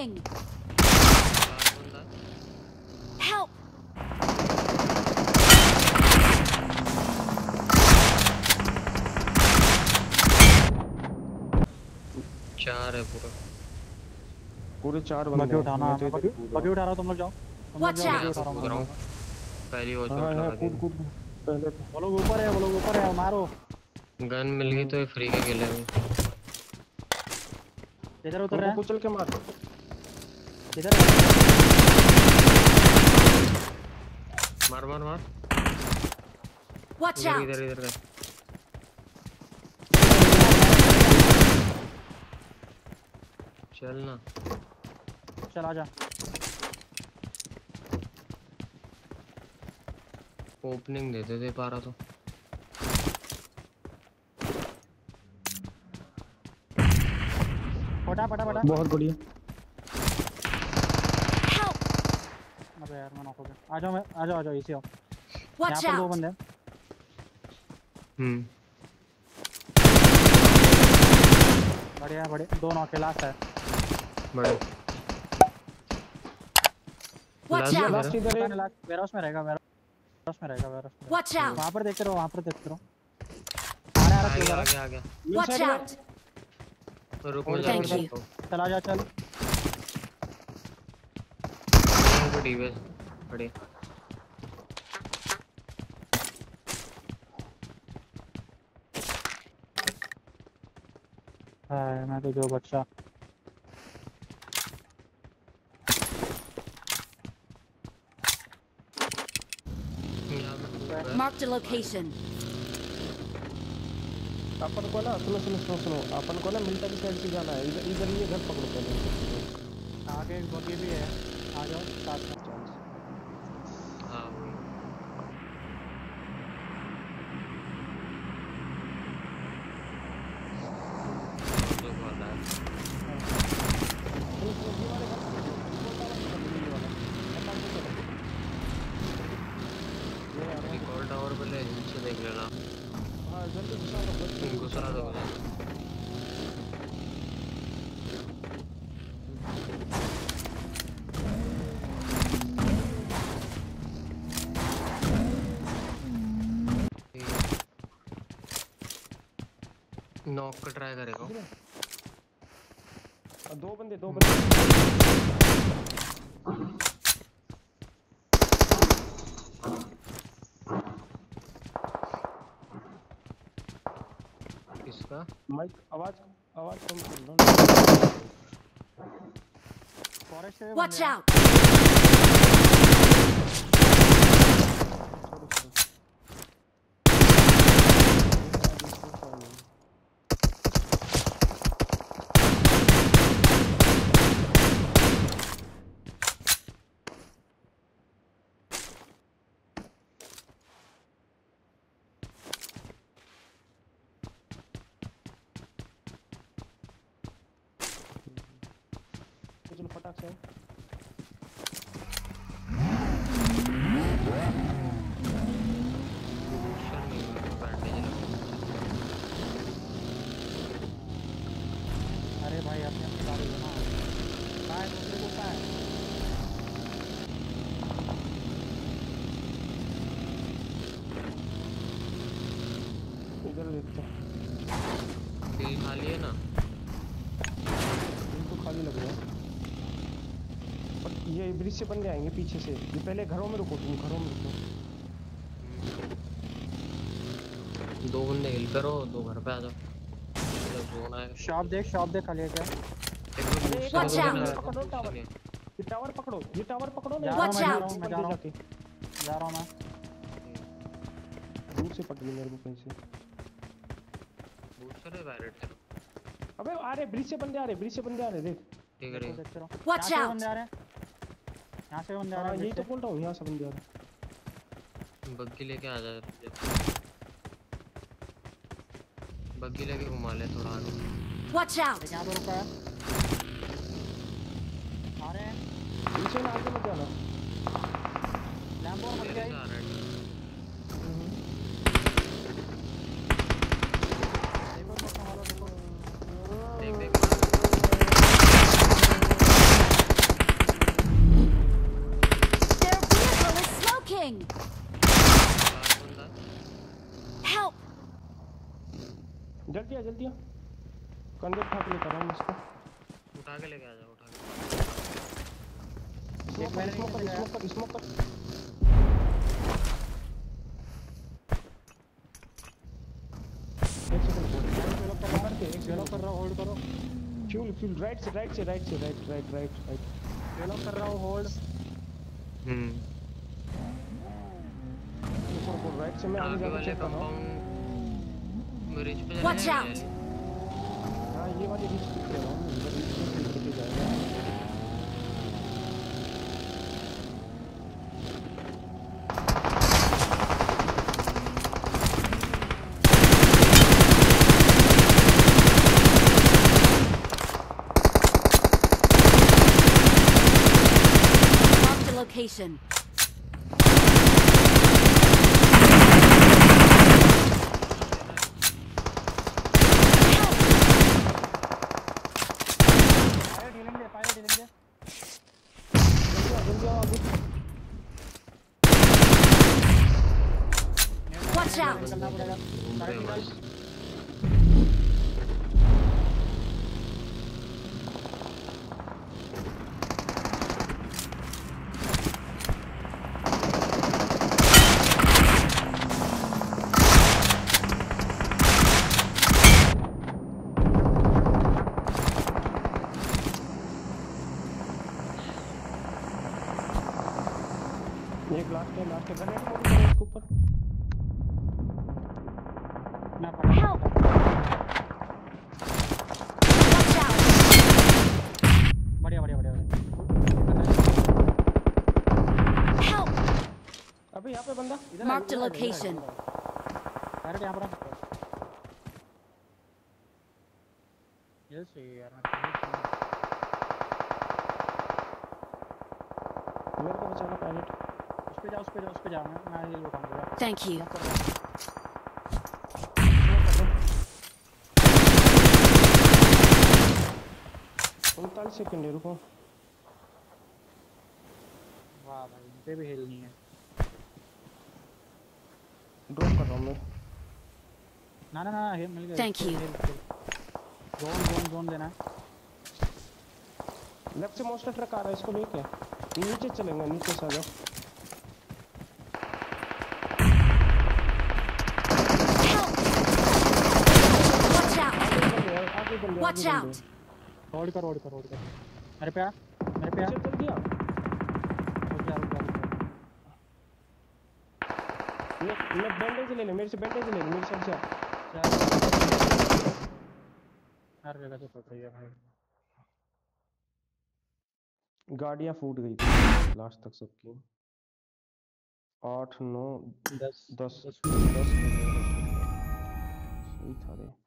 Reloading. Help. चार है पूरे 4 बंदे। बगी उठाना, बगी उठा रहा हूं, तुम लोग जाओ। Watch out. पहली वो चोट लगा दी। पहले वो लोग ऊपर है, मारो। गन मिल गई तो ये फ्री के खेले में। इधर उतर रहा है, कुचल के मार। इधर मार मार मार। Watch out. इधर इधर चल ना, चल आजा। ओपनिंग दे पा रहा तो। फटा बहुत बढ़िया। अबे यार मैं नॉक हो गया। आ जाओ इसी आओ। Watch यहाँ पर 2 out. बंदे हैं। बढ़िया 2 नॉक है, लास्ट है। बड़े Watch out. लास्ट इधर है। वेयरहाउस में रहेगा, वेयरहाउस में। Watch out. वहाँ पर देखते रहो। आ गया। Watch out. रुक Thank जा। you. चल आजा चल। डीवेस खड़े। हाँ मैं तो जो बच्चा। Marked a location. अपन को ना सुनो, अपन को ना मिलता की साइड से जाना है। इधर ये घर पकड़ो पहले। आगे एक बगी भी है, आ जाओ साथ में। हाँ कॉल टावर पे ले, नीचे देख लेना। हाँ जल्दी घुसा दो। नॉक का ट्राई करेगा। 2 बंदे। किसका माइक आवाज कम कर लो। फॉरेस्ट से Watch out. चलो फटाक से। अरे भाई अपने गाड़ी बना। कहाँ है दूसरे को? कहाँ है? इधर देखते हैं। दिल खाली है ना? दिल तो खाली लग रहा है। पर ये ब्रिज से बंदे आएंगे पीछे से। ये पहले घरों में रुको, तुम घरों में रुको। 2 बंदे हिल पे रहो, 2 घर पे आ जाओ। जोन आएगा। शॉप देख खाली है क्या? Watch out. पकड़ो टावर। ये टावर पकड़ो ना। Watch out. मैं जा रहा हूँ मैं। दूर से पकड़ ली मेरे को कहीं से। बूस्टर है वायलेट करो। अबे आ रहे ब्रिज से बंदे आ रहे देख। ठीक है। देखते रहो। Watch यहाँ से out. बंदे आ रहे हैं। हाँ यही तो बोल रहा हूँ, यहाँ से बंदे आ रहे। बग्गी लेके आ जा। बग्गी लेके घुमा ले थोड़ा आगे। Watch out. यहाँ पे रुका है। आ रहे हैं। पीछे ना आगे मत जाना। लैम्बो मत तेरे जाइए। से आ रहा है। देखो तो संभालो, देखो। देख जल्दी आ कंधे उठा के लेकर आऊँ इसको। उठा के लेके आ जाओ, उठा के। स्मोक कर। कर रहा हूँ, होल्ड करो। फ्यूल राइट से राइट। फेलो कर रहा हूँ, होल्ड। राइट से मैं आगे आगे जाके वाले चेक कर रहा हूँ। कंपाउंड रिच पे Watch चले out! हाँ ये वाली रिच पे ले रहा हूँ, इधर रिच पे लेके जाएगा। Marked a location. पायलट हिलेंगे। जल्दी आओ आगे। Watch out! निकलना पड़ेगा। साइड निकाल। एक लास्ट है ग्रेनेड मोड़ करो इसके ऊपर। मैं पकड़। Help! Watch out! बढ़िया। Help! अबे यहाँ पे बंदा। Marked a location. पायलट यहाँ पर आ सकता है। ये सही है यार। मेरे को बचाना पायलट। उस पे जा मैं ये लूटाऊंगा। Thank you. 39 सेकंड है, रुको। वाह भाई, इन पे भी हिल नहीं है। ड्रॉप कर रहा हूँ मैं। ना हिल मिल गया। Thank you. जोन देना है। लेफ्ट से मोस्टर ट्रक आ रहा है, इसको लेके नीचे चलेंगे, नीचे से आ जाओ। Watch out! होल्ड कर। मेरे पे आ। जल्दी आ। रुक जा। मैं बैंडेज ले ले, मेरे से बैंडेज ले ले, मेरे साथ जा। हर जगह से फट रही है भाई। गाड़ियाँ फूट गई थी लास्ट तक सबकी। 8 9 10 सही था रे।